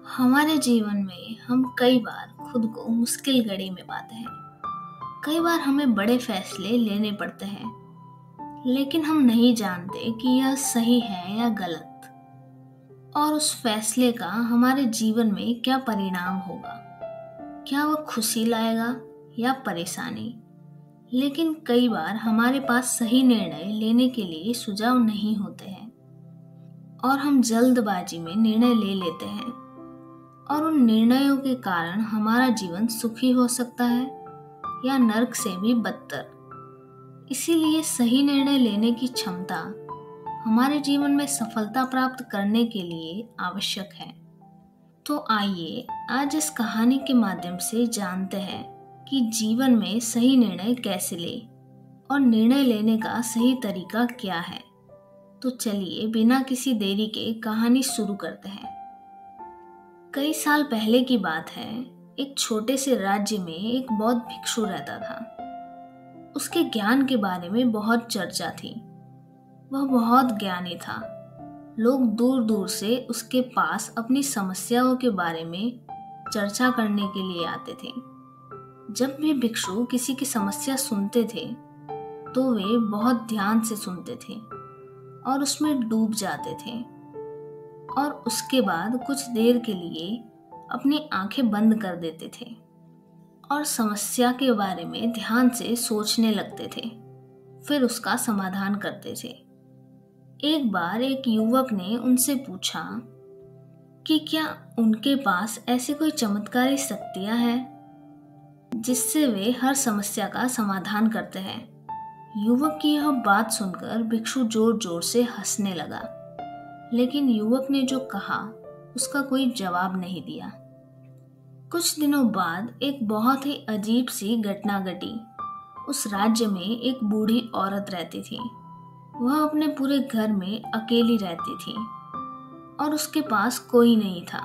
हमारे जीवन में हम कई बार खुद को मुश्किल घड़ी में पाते हैं। कई बार हमें बड़े फैसले लेने पड़ते हैं, लेकिन हम नहीं जानते कि यह सही है या गलत, और उस फैसले का हमारे जीवन में क्या परिणाम होगा। क्या वह खुशी लाएगा या परेशानी। लेकिन कई बार हमारे पास सही निर्णय लेने के लिए सुझाव नहीं होते हैं और हम जल्दबाजी में निर्णय ले लेते हैं, और उन निर्णयों के कारण हमारा जीवन सुखी हो सकता है या नरक से भी बदतर। इसीलिए सही निर्णय लेने की क्षमता हमारे जीवन में सफलता प्राप्त करने के लिए आवश्यक है। तो आइए आज इस कहानी के माध्यम से जानते हैं कि जीवन में सही निर्णय कैसे ले और निर्णय लेने का सही तरीका क्या है। तो चलिए बिना किसी देरी के कहानी शुरू करते हैं। कई साल पहले की बात है। एक छोटे से राज्य में एक बौद्ध भिक्षु रहता था। उसके ज्ञान के बारे में बहुत चर्चा थी। वह बहुत ज्ञानी था। लोग दूर दूर से उसके पास अपनी समस्याओं के बारे में चर्चा करने के लिए आते थे। जब भी भिक्षु किसी की समस्या सुनते थे तो वे बहुत ध्यान से सुनते थे और उसमें डूब जाते थे, और उसके बाद कुछ देर के लिए अपनी आंखें बंद कर देते थे और समस्या के बारे में ध्यान से सोचने लगते थे। फिर उसका समाधान करते थे। एक बार एक युवक ने उनसे पूछा कि क्या उनके पास ऐसी कोई चमत्कारी शक्तियां हैं जिससे वे हर समस्या का समाधान करते हैं। युवक की यह बात सुनकर भिक्षु जोर जोर से हंसने लगा, लेकिन युवक ने जो कहा उसका कोई जवाब नहीं दिया। कुछ दिनों बाद एक बहुत ही अजीब सी घटना घटी। उस राज्य में एक बूढ़ी औरत रहती थी। वह अपने पूरे घर में अकेली रहती थी और उसके पास कोई नहीं था।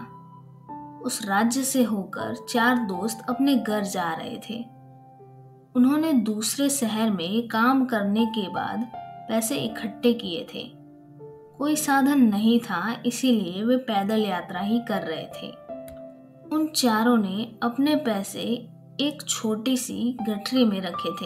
उस राज्य से होकर 4 दोस्त अपने घर जा रहे थे। उन्होंने दूसरे शहर में काम करने के बाद पैसे इकट्ठे किए थे। कोई साधन नहीं था, इसीलिए वे पैदल यात्रा ही कर रहे थे। उन चारों ने अपने पैसे एक छोटी सी गठरी में रखे थे।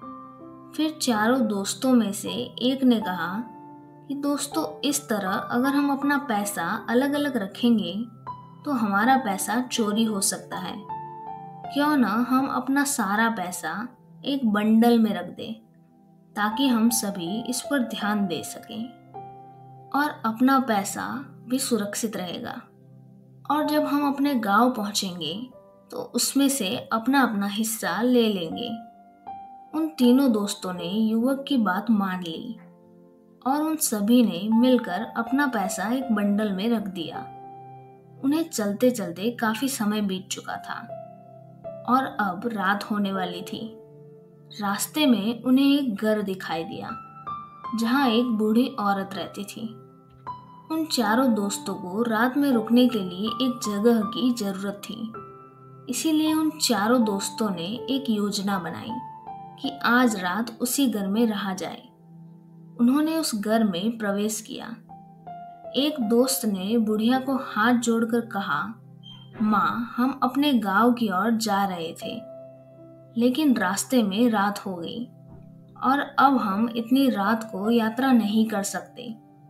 फिर चारों दोस्तों में से एक ने कहा कि दोस्तों, इस तरह अगर हम अपना पैसा अलग अलग रखेंगे तो हमारा पैसा चोरी हो सकता है। क्यों ना हम अपना सारा पैसा एक बंडल में रख दें ताकि हम सभी इस पर ध्यान दे सकें और अपना पैसा भी सुरक्षित रहेगा। और जब हम अपने गांव पहुंचेंगे तो उसमें से अपना अपना हिस्सा ले लेंगे। उन तीनों दोस्तों ने युवक की बात मान ली और उन सभी ने मिलकर अपना पैसा एक बंडल में रख दिया। उन्हें चलते चलते काफी समय बीत चुका था और अब रात होने वाली थी। रास्ते में उन्हें एक घर दिखाई दिया जहां एक बूढ़ी औरत रहती थी। उन चारों दोस्तों को रात में रुकने के लिए एक जगह की जरूरत थी। इसीलिए उन चारों दोस्तों ने एक योजना बनाई कि आज रात उसी घर में रहा जाए। उन्होंने उस घर में प्रवेश किया। एक दोस्त ने बुढ़िया को हाथ जोड़कर कहा, माँ, हम अपने गांव की ओर जा रहे थे, लेकिन रास्ते में रात हो गई और अब हम इतनी रात को यात्रा नहीं कर सकते।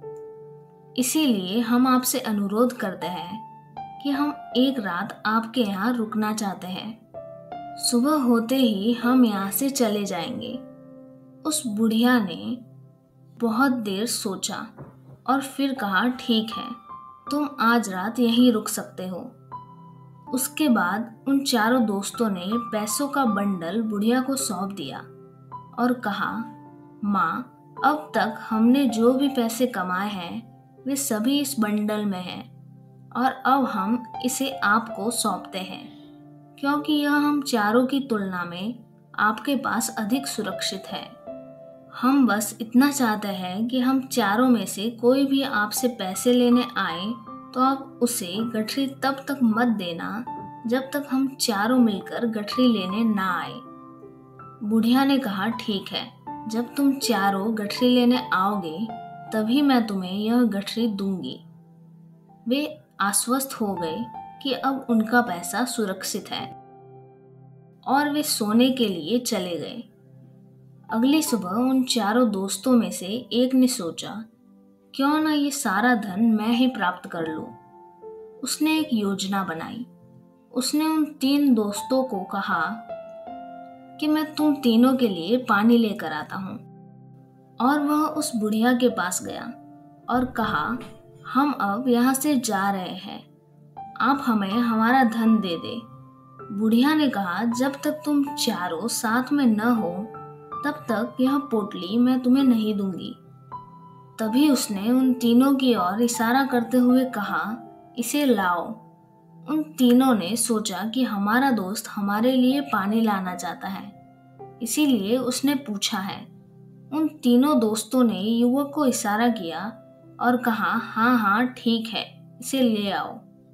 इसीलिए हम आपसे अनुरोध करते हैं कि हम एक रात आपके यहाँ रुकना चाहते हैं। सुबह होते ही हम यहाँ से चले जाएंगे। उस बुढ़िया ने बहुत देर सोचा और फिर कहा, ठीक है, तुम आज रात यहीं रुक सकते हो। उसके बाद उन चारों दोस्तों ने पैसों का बंडल बुढ़िया को सौंप दिया और कहा, माँ, अब तक हमने जो भी पैसे कमाए हैं वे सभी इस बंडल में हैं और अब हम इसे आपको सौंपते हैं, क्योंकि यह हम चारों की तुलना में आपके पास अधिक सुरक्षित है। हम बस इतना चाहते हैं कि हम चारों में से कोई भी आपसे पैसे लेने आए तो आप उसे गठरी तब तक मत देना जब तक हम चारों मिलकर गठरी लेने ना आए। बुढ़िया ने कहा, ठीक है, जब तुम चारों गठरी लेने आओगे तभी मैं तुम्हें यह गठरी दूंगी। वे आश्वस्त हो गए कि अब उनका पैसा सुरक्षित है और वे सोने के लिए चले गए। अगली सुबह उन चारों दोस्तों में से एक ने सोचा, क्यों ना ये सारा धन मैं ही प्राप्त कर लूं। उसने एक योजना बनाई। उसने उन 3 दोस्तों को कहा कि मैं तुम तीनों के लिए पानी लेकर आता हूँ। और वह उस बुढ़िया के पास गया और कहा, हम अब यहाँ से जा रहे हैं, आप हमें हमारा धन दे दे। बुढ़िया ने कहा, जब तक तुम चारों साथ में न हो तब तक यह पोटली मैं तुम्हें नहीं दूंगी। तभी उसने उन तीनों की ओर इशारा करते हुए कहा, इसे लाओ। उन तीनों ने सोचा कि हमारा दोस्त हमारे लिए पानी लाना चाहता है, इसीलिए उसने पूछा है। उन तीनों दोस्तों ने युवक को इशारा किया और कहा, हाँ हाँ ठीक है, इसे ले आओ।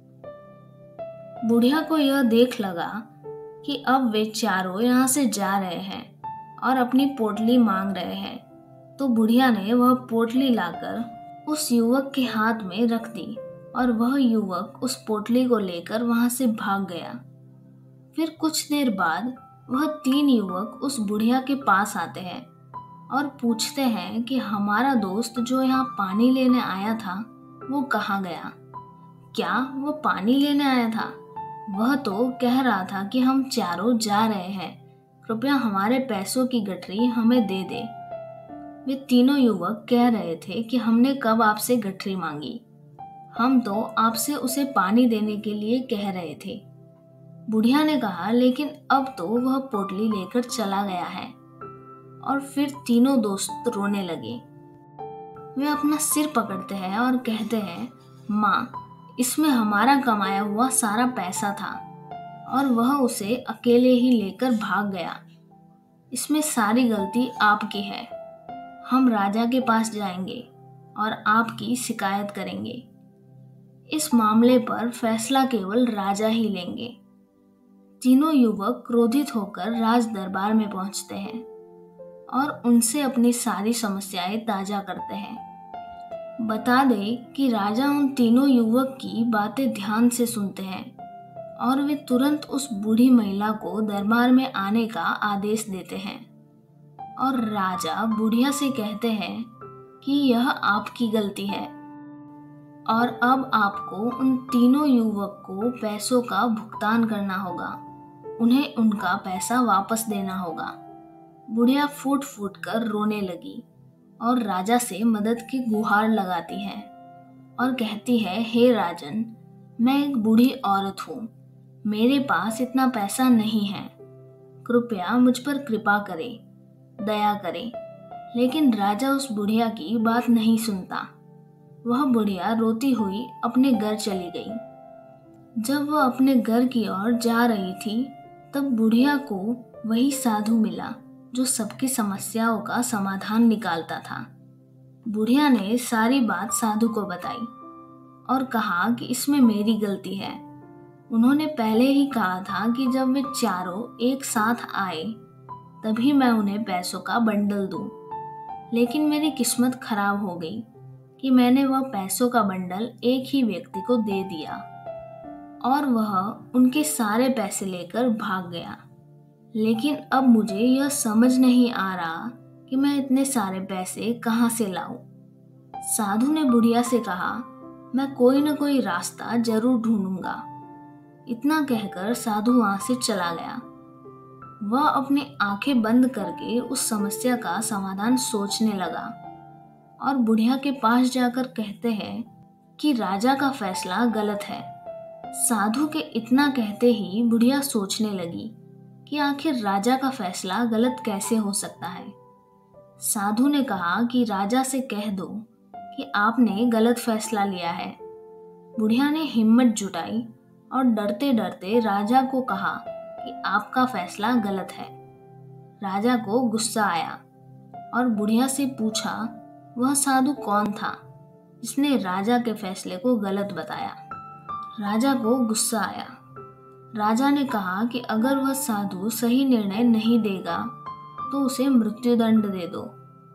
बुढ़िया को यह देख लगा कि अब वे चारों यहाँ से जा रहे हैं और अपनी पोटली मांग रहे हैं, तो बुढ़िया ने वह पोटली लाकर उस युवक के हाथ में रख दी और वह युवक उस पोटली को लेकर वहां से भाग गया। फिर कुछ देर बाद वह 3 युवक उस बुढ़िया के पास आते हैं और पूछते हैं कि हमारा दोस्त जो यहाँ पानी लेने आया था वो कहाँ गया। क्या वो पानी लेने आया था? वह तो कह रहा था कि हम चारों जा रहे हैं, कृपया हमारे पैसों की गठरी हमें दे दे। वे तीनों युवक कह रहे थे कि हमने कब आपसे गठरी मांगी, हम तो आपसे उसे पानी देने के लिए कह रहे थे। बुढ़िया ने कहा, लेकिन अब तो वह पोटली लेकर चला गया है। और फिर तीनों दोस्त रोने लगे। वे अपना सिर पकड़ते हैं और कहते हैं, माँ, इसमें हमारा कमाया हुआ सारा पैसा था और वह उसे अकेले ही लेकर भाग गया। इसमें सारी गलती आपकी है। हम राजा के पास जाएंगे और आपकी शिकायत करेंगे। इस मामले पर फैसला केवल राजा ही लेंगे। तीनों युवक क्रोधित होकर राज दरबार में पहुंचते हैं और उनसे अपनी सारी समस्याएं ताजा करते हैं। बता दें कि राजा उन तीनों युवक की बातें ध्यान से सुनते हैं और वे तुरंत उस बूढ़ी महिला को दरबार में आने का आदेश देते हैं। और राजा बुढ़िया से कहते हैं कि यह आपकी गलती है और अब आपको उन तीनों युवक को पैसों का भुगतान करना होगा, उन्हें उनका पैसा वापस देना होगा। बुढ़िया फूट फूट कर रोने लगी और राजा से मदद की गुहार लगाती है और कहती है, हे राजन, मैं एक बूढ़ी औरत हूँ, मेरे पास इतना पैसा नहीं है, कृपया मुझ पर कृपा करें, दया करें। लेकिन राजा उस बुढ़िया की बात नहीं सुनता। वह बुढ़िया रोती हुई अपने घर चली गई। जब वह अपने घर की ओर जा रही थी तब बुढ़िया को वही साधु मिला जो सबकी समस्याओं का समाधान निकालता था। बुढ़िया ने सारी बात साधु को बताई और कहा कि इसमें मेरी गलती है। उन्होंने पहले ही कहा था कि जब वे चारों एक साथ आए तभी मैं उन्हें पैसों का बंडल दूं, लेकिन मेरी किस्मत खराब हो गई कि मैंने वह पैसों का बंडल एक ही व्यक्ति को दे दिया और वह उनके सारे पैसे लेकर भाग गया। लेकिन अब मुझे यह समझ नहीं आ रहा कि मैं इतने सारे पैसे कहाँ से लाऊं। साधु ने बुढ़िया से कहा, मैं कोई न कोई रास्ता जरूर ढूंढूंगा। इतना कहकर साधु वहां से चला गया। वह अपनी आंखें बंद करके उस समस्या का समाधान सोचने लगा और बुढ़िया के पास जाकर कहते हैं कि राजा का फैसला गलत है। साधु के इतना कहते ही बुढ़िया सोचने लगी कि आखिर राजा का फैसला गलत कैसे हो सकता है। साधु ने कहा कि राजा से कह दो कि आपने गलत फैसला लिया है। बुढ़िया ने हिम्मत जुटाई और डरते डरते राजा को कहा कि आपका फैसला गलत है। राजा को गुस्सा आया और बुढ़िया से पूछा वह साधु कौन था जिसने राजा के फैसले को गलत बताया। राजा को गुस्सा आया। राजा ने कहा कि अगर वह साधु सही निर्णय नहीं देगा तो उसे मृत्युदंड दे दो।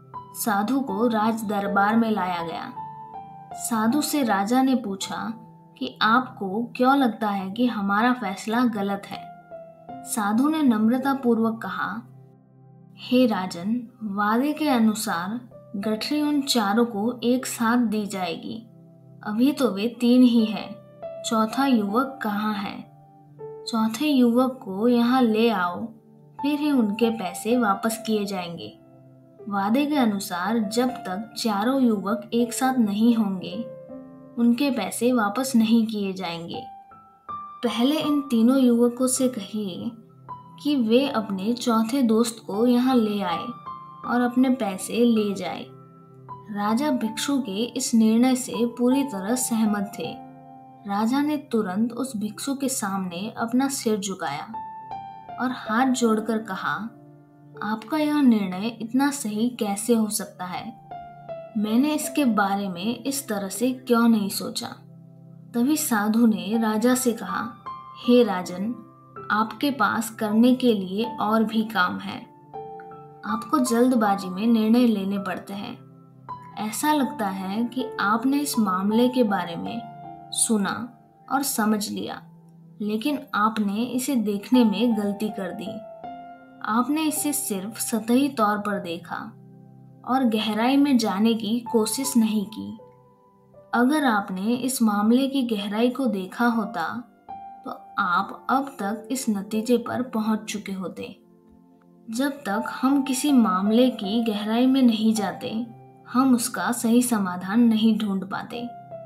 साधु को राज दरबार में लाया गया। साधु से राजा ने पूछा कि आपको क्यों लगता है कि हमारा फैसला गलत है। साधु ने नम्रतापूर्वक कहा, हे राजन, वादे के अनुसार गठरी उन चारों को एक साथ दी जाएगी। अभी तो वे 3 ही हैं। चौथा युवक कहाँ है? चौथे युवक को यहाँ ले आओ, फिर ही उनके पैसे वापस किए जाएंगे। वादे के अनुसार जब तक चारों युवक एक साथ नहीं होंगे, उनके पैसे वापस नहीं किए जाएंगे। पहले इन तीनों युवकों से कहिए कि वे अपने चौथे दोस्त को यहाँ ले आए और अपने पैसे ले जाए। राजा भिक्षु के इस निर्णय से पूरी तरह सहमत थे। राजा ने तुरंत उस भिक्षु के सामने अपना सिर झुकाया और हाथ जोड़कर कहा, आपका यह निर्णय इतना सही कैसे हो सकता है? मैंने इसके बारे में इस तरह से क्यों नहीं सोचा। तभी साधु ने राजा से कहा, हे राजन, आपके पास करने के लिए और भी काम है। आपको जल्दबाजी में निर्णय लेने पड़ते हैं। ऐसा लगता है कि आपने इस मामले के बारे में सुना और समझ लिया, लेकिन आपने इसे देखने में गलती कर दी। आपने इसे सिर्फ सतही तौर पर देखा और गहराई में जाने की कोशिश नहीं की। अगर आपने इस मामले की गहराई को देखा होता तो आप अब तक इस नतीजे पर पहुंच चुके होते। जब तक हम किसी मामले की गहराई में नहीं जाते, हम उसका सही समाधान नहीं ढूंढ पाते।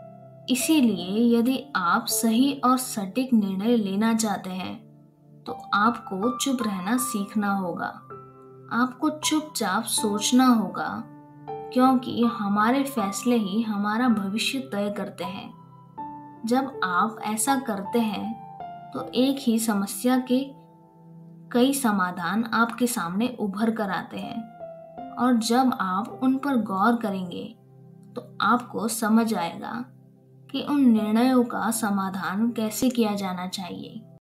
इसीलिए यदि आप सही और सटीक निर्णय लेना चाहते हैं तो आपको चुप रहना सीखना होगा। आपको चुपचाप सोचना होगा, क्योंकि हमारे फैसले ही हमारा भविष्य तय करते हैं। जब आप ऐसा करते हैं तो एक ही समस्या के कई समाधान आपके सामने उभर कर आते हैं, और जब आप उन पर गौर करेंगे तो आपको समझ आएगा कि उन निर्णयों का समाधान कैसे किया जाना चाहिए।